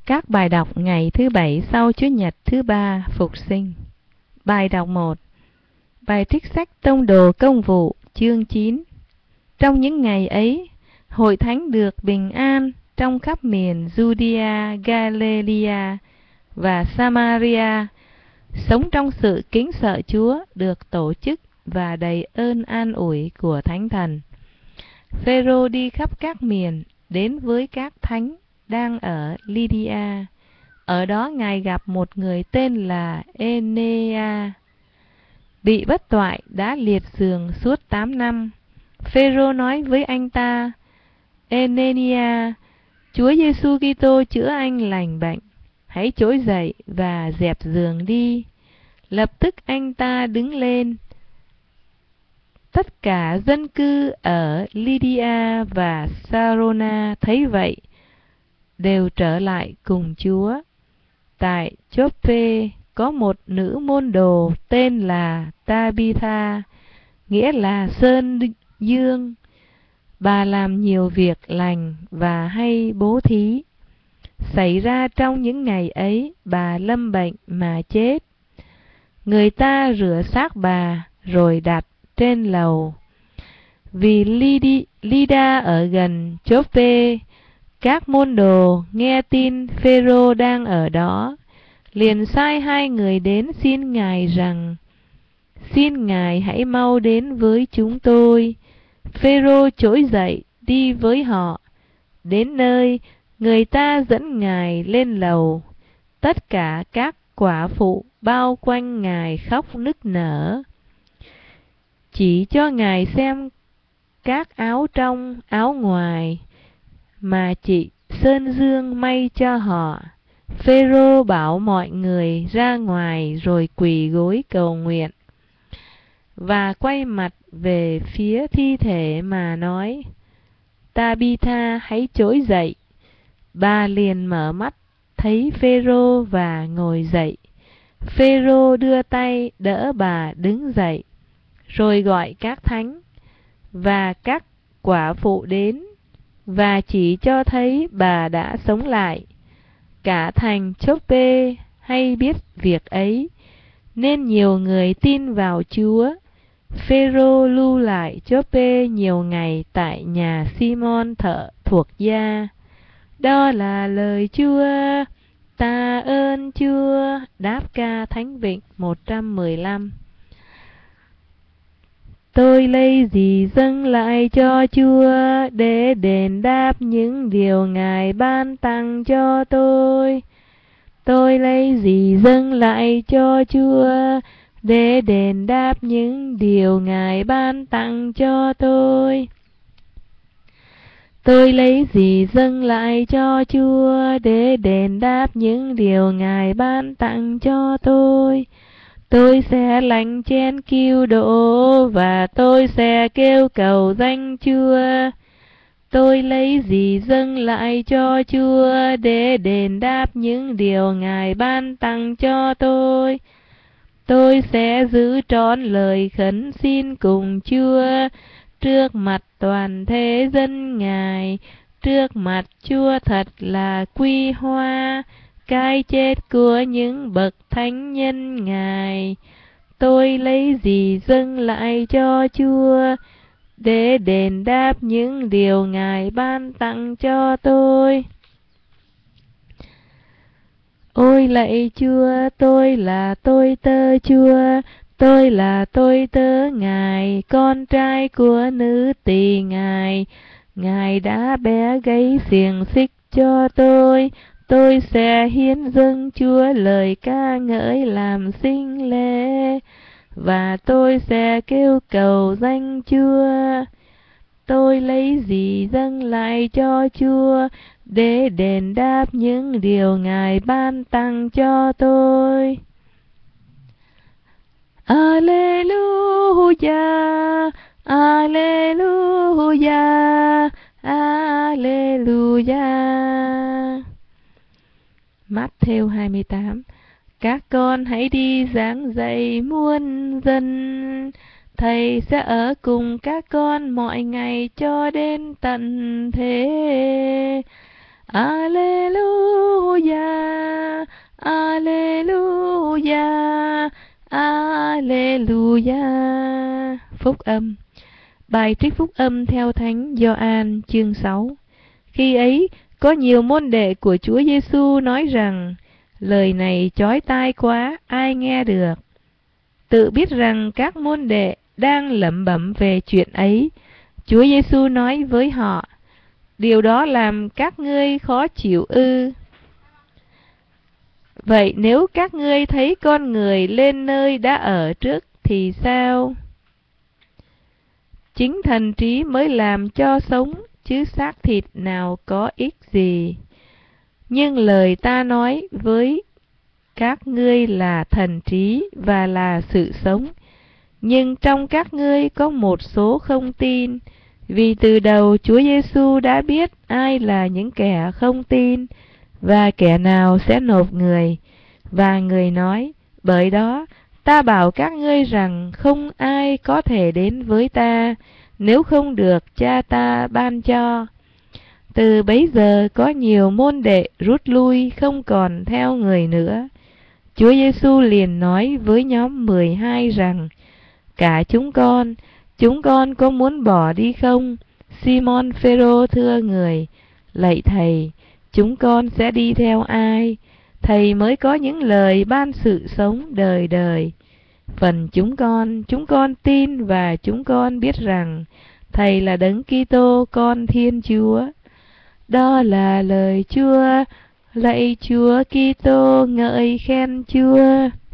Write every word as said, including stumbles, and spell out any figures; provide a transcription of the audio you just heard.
Các bài đọc ngày thứ bảy sau Chủ nhật thứ ba phục sinh. Bài đọc một. Bài trích sách Tông đồ Công vụ chương chín. Trong những ngày ấy, hội thánh được bình an trong khắp miền Judea, Galilee và Samaria, sống trong sự kính sợ Chúa được tổ chức và đầy ơn an ủi của Thánh Thần. Phêrô đi khắp các miền, đến với các thánh đang ở Lydia. Ở đó Ngài gặp một người tên là Enea, bị bất toại đã liệt giường suốt tám năm. Phêrô nói với anh ta: Enea, Chúa Giêsu Kitô chữa anh lành bệnh, hãy trỗi dậy và dẹp giường đi. Lập tức anh ta đứng lên. Tất cả dân cư ở Lydia và Sarona thấy vậy, đều trở lại cùng Chúa. Tại Chôp-phê có một nữ môn đồ tên là Tabitha, nghĩa là Sơn Dương. Bà làm nhiều việc lành và hay bố thí. Xảy ra trong những ngày ấy, bà lâm bệnh mà chết. Người ta rửa xác bà rồi đặt trên lầu. Vì Lydda ở gần Chôp-phê, các môn đồ nghe tin Phêrô đang ở đó, liền sai hai người đến xin Ngài rằng: Xin Ngài hãy mau đến với chúng tôi. Phêrô trỗi dậy đi với họ. Đến nơi, người ta dẫn Ngài lên lầu. Tất cả các quả phụ bao quanh Ngài khóc nức nở. Chỉ cho Ngài xem các áo trong, áo ngoài mà chị Sơn Dương may cho họ. Phêrô bảo mọi người ra ngoài rồi quỳ gối cầu nguyện, và quay mặt về phía thi thể mà nói: Tabitha, hãy trỗi dậy. Bà liền mở mắt, thấy Phêrô và ngồi dậy. Phêrô đưa tay đỡ bà đứng dậy, rồi gọi các thánh và các quả phụ đến, và chỉ cho thấy bà đã sống lại. Cả thành Chôp-phê hay biết việc ấy, nên nhiều người tin vào Chúa. Phêrô lưu lại Chôp-phê nhiều ngày tại nhà Simon thợ thuộc gia. Đó là lời Chúa. Ta ơn Chúa. Đáp ca Thánh Vịnh một trăm mười lăm. Tôi lấy gì dâng lại cho Chúa để đền đáp những điều Ngài ban tặng cho tôi? Tôi lấy gì dâng lại cho Chúa để đền đáp những điều Ngài ban tặng cho tôi? Tôi lấy gì dâng lại cho Chúa để đền đáp những điều Ngài ban tặng cho tôi? Tôi sẽ lãnh chén cứu độ và tôi sẽ kêu cầu danh Chúa. Tôi lấy gì dâng lại cho Chúa để đền đáp những điều Ngài ban tặng cho tôi? Tôi sẽ giữ trọn lời khấn xin cùng Chúa trước mặt toàn thế dân Ngài, trước mặt Chúa thật là quy hoa cái chết của những bậc thánh nhân Ngài. Tôi lấy gì dâng lại cho Chúa để đền đáp những điều Ngài ban tặng cho tôi? Ôi lạy Chúa, tôi là tôi tớ Chúa, tôi là tôi tớ Ngài, con trai của nữ tỳ Ngài. Ngài đã bẻ gãy xiềng xích cho tôi. Tôi sẽ hiến dâng Chúa lời ca ngợi làm sinh lễ, và tôi sẽ kêu cầu danh Chúa. Tôi lấy gì dâng lại cho Chúa để đền đáp những điều Ngài ban tặng cho tôi? Alleluia, Alleluia, Alleluia. Mát-thêu hai mươi tám. Các con hãy đi giảng dạy muôn dân. Thầy sẽ ở cùng các con mọi ngày cho đến tận thế. Alleluia, Alleluia, Alleluia. Phúc âm. Bài trích phúc âm theo Thánh Gioan chương sáu. Khi ấy, có nhiều môn đệ của Chúa Giêsu nói rằng: lời này chói tai quá, ai nghe được? Tự biết rằng các môn đệ đang lẩm bẩm về chuyện ấy, Chúa Giêsu nói với họ: điều đó làm các ngươi khó chịu ư? Vậy nếu các ngươi thấy con người lên nơi đã ở trước thì sao? Chính thần trí mới làm cho sống, chứ xác thịt nào có ích gì. Nhưng lời ta nói với các ngươi là thần trí và là sự sống. Nhưng trong các ngươi có một số không tin, vì từ đầu Chúa Giêsu đã biết ai là những kẻ không tin và kẻ nào sẽ nộp người. Và người nói: bởi đó ta bảo các ngươi rằng không ai có thể đến với ta nếu không được Cha ta ban cho. Từ bấy giờ có nhiều môn đệ rút lui, không còn theo người nữa. Chúa Giêsu liền nói với nhóm mười hai rằng: cả chúng con, chúng con có muốn bỏ đi không? Simon Phêrô thưa người: lạy Thầy, chúng con sẽ đi theo ai? Thầy mới có những lời ban sự sống đời đời. Phần chúng con, chúng con tin và chúng con biết rằng Thầy là Đấng Kitô, con Thiên Chúa. Đó là lời Chúa. Lạy Chúa Kitô, ngợi khen Chúa.